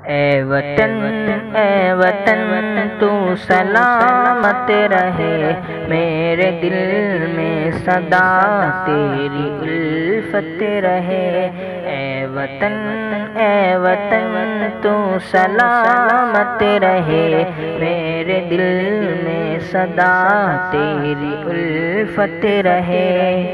اے وطن تو سلامت رہے، میرے دل میں صدا تیری الفت رہے۔ اے وطن تو سلامت رہے، میرے دل میں صدا تیری الفت رہے۔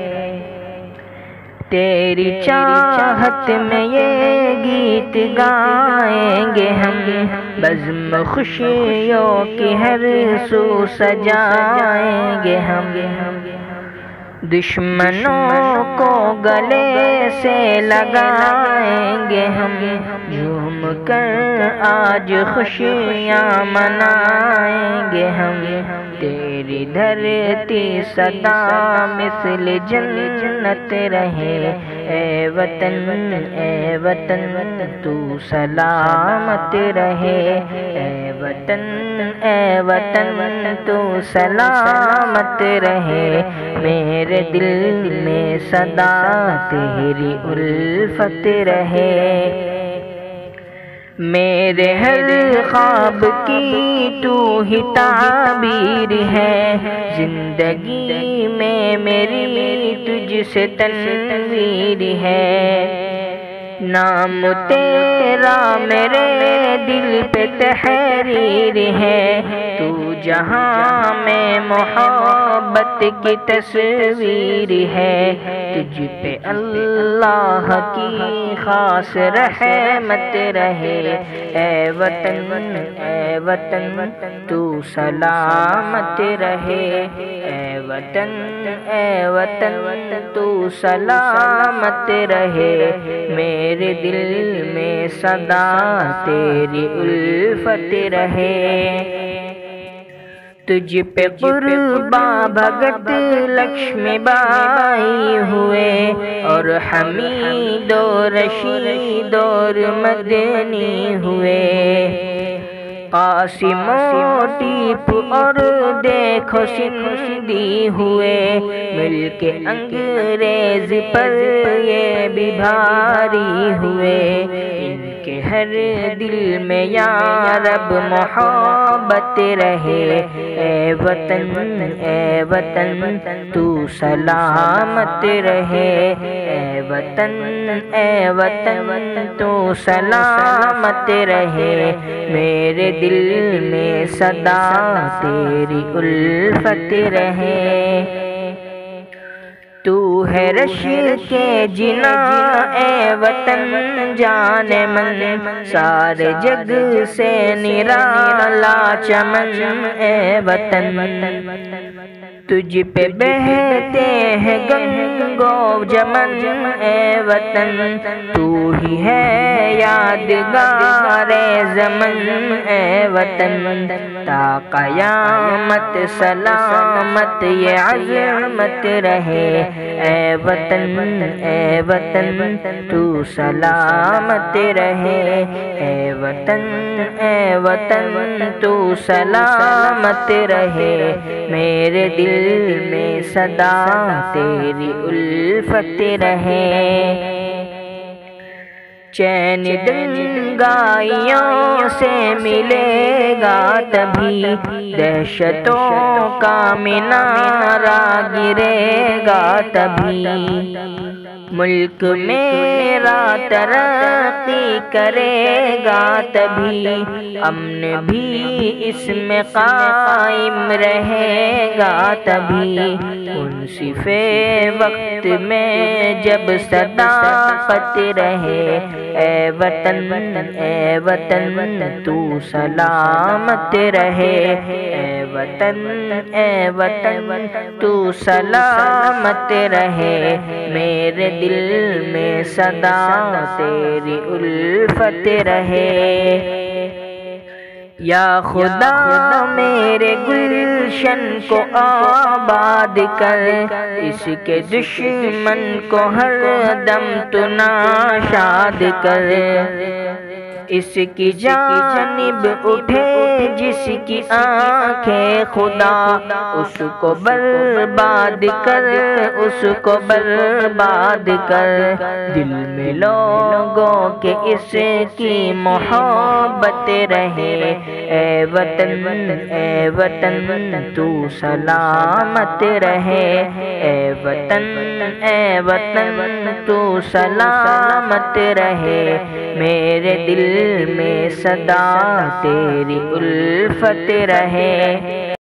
تیری چاہت میں یہ گیت گائیں گے ہم، بزم خوشیوں کی ہر سو سجائیں گے ہم۔ دشمنوں کو گلے سے لگائیں گے ہم، جھوم کر آج خوشیاں منائیں گے ہم۔ تیری دھرتی سدا مثل جنت رہے، اے وطن تو سلامت رہے۔ اے وطن تو سلامت رہے، میرے دل میں صدا تیری الفت رہے۔ میرے ہر خواب کی تو ہی تعبیر ہے، زندگی میں میری تجھ سے تنویر ہے۔ نام تیرا میرے دل پہ تحریر ہے، تو جہاں میں محبت کی تصویر ہے۔ تجھ پہ اللہ کی خاص رحمت رہے، اے وطن تو سلامت رہے۔ اے وطن تو سلامت رہے، میرے دل میں صدا تیری الفت رہے۔ تجھ پہ قرباں بھگت لکشمی بائی ہوئے، اور حمید و رشید اور مدنی ہوئے۔ قاسم و ٹیپ اور دیکھو سندھی ہوئے، مل کے انگریز پر یہ بھی بھاری ہوئے۔ ان کے ہر دل میں یا رب محبت رہے، اے وطن تو سلامت رہے۔ اے وطن تو سلامت رہے، میرے دل میں صدا تیری الفت رہے۔ تو ہے رش کے جنا اے وطن جان من، سارے جگ سے نرالا چمن اے وطن۔ تجھ پہ بہتے ہیں گنگ و جمن اے وطن، تو ہی ہے یادگار زمن اے وطن۔ تا قیامت سلامت یہ عظمت رہے، اے وطن تو سلامت رہے۔ اے وطن تو سلامت رہے، میرے دل میں صدا تیری الفت رہے۔ چین دنگائیوں سے ملے گا تبھی، دہشتوں کا مینارہ گرے گا تبھی۔ ملک میرا ترقی کرے گا تبھی، امن بھی اس میں قائم رہے گا تبھی۔ منصف وقت میں جب صداقت رہے، اے وطن تو سلامت رہے۔ اے وطن تو سلامت رہے، میرے دل میں صدا تیری الفت رہے۔ یا خدا میرے گلشن کو آباد کر، اس کے دشمن کو ہر دم تو ناشاد کر۔ اس کی جانب اٹھے جس کی آنکھیں خدا، اس کو برباد کر، اس کو برباد کر، دل میں لوگوں کے اس کی محبت رہے۔ اے وطن اے وطن تو سلامت رہے، اے وطن اے وطن تو سلامت رہے، میرے دل میں صدا تیری الفت رہے۔